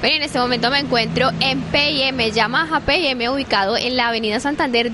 Bueno, en este momento me encuentro en P&M, Yamaha P&M, ubicado en la avenida Santander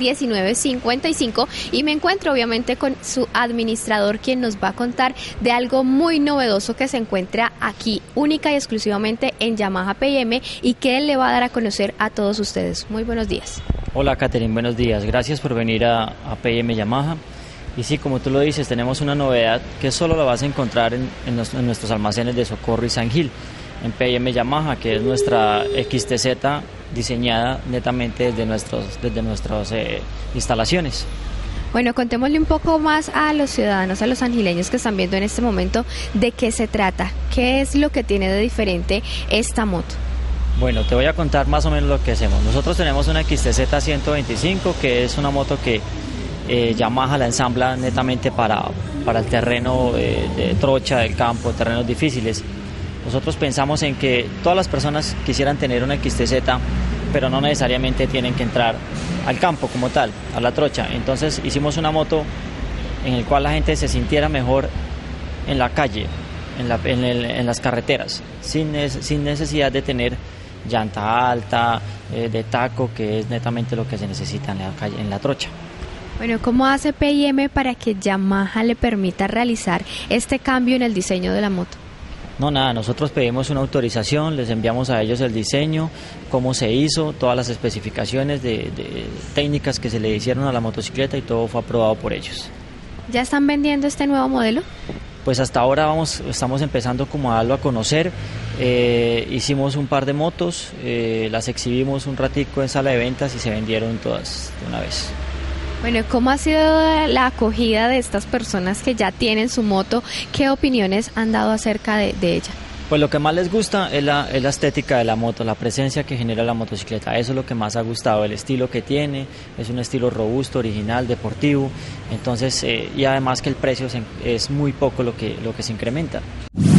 1955, y me encuentro obviamente con su administrador, quien nos va a contar de algo muy novedoso que se encuentra aquí, única y exclusivamente en Yamaha P&M, y que él le va a dar a conocer a todos ustedes. Muy buenos días. Hola Catherine, buenos días, gracias por venir a P&M Yamaha. Y sí, como tú lo dices, tenemos una novedad que solo la vas a encontrar en nuestros almacenes de Socorro y San Gil, en P&M Yamaha, que es nuestra XTZ diseñada netamente desde nuestras instalaciones. Bueno, contémosle un poco más a los ciudadanos, a los sangileños que están viendo en este momento, de qué se trata, qué es lo que tiene de diferente esta moto. Bueno, te voy a contar más o menos lo que hacemos. Nosotros tenemos una XTZ 125, que es una moto que Yamaha la ensambla netamente para el terreno de trocha, del campo, terrenos difíciles. Nosotros pensamos en que todas las personas quisieran tener una XTZ, pero no necesariamente tienen que entrar al campo como tal, a la trocha. Entonces hicimos una moto en la cual la gente se sintiera mejor en la calle, en las carreteras, sin necesidad de tener llanta alta, de taco, que es netamente lo que se necesita en la calle, en la trocha. Bueno, ¿cómo hace P&M para que Yamaha le permita realizar este cambio en el diseño de la moto? No, nada, nosotros pedimos una autorización, les enviamos a ellos el diseño, cómo se hizo, todas las especificaciones de técnicas que se le hicieron a la motocicleta, y todo fue aprobado por ellos. ¿Ya están vendiendo este nuevo modelo? Pues hasta ahora estamos empezando como a darlo a conocer. Hicimos un par de motos, las exhibimos un ratico en sala de ventas y se vendieron todas de una vez. Bueno, ¿cómo ha sido la acogida de estas personas que ya tienen su moto? ¿Qué opiniones han dado acerca de ella? Pues lo que más les gusta es la estética de la moto, la presencia que genera la motocicleta. Eso es lo que más ha gustado, el estilo que tiene, es un estilo robusto, original, deportivo. Entonces, y además que el precio es muy poco lo que se incrementa.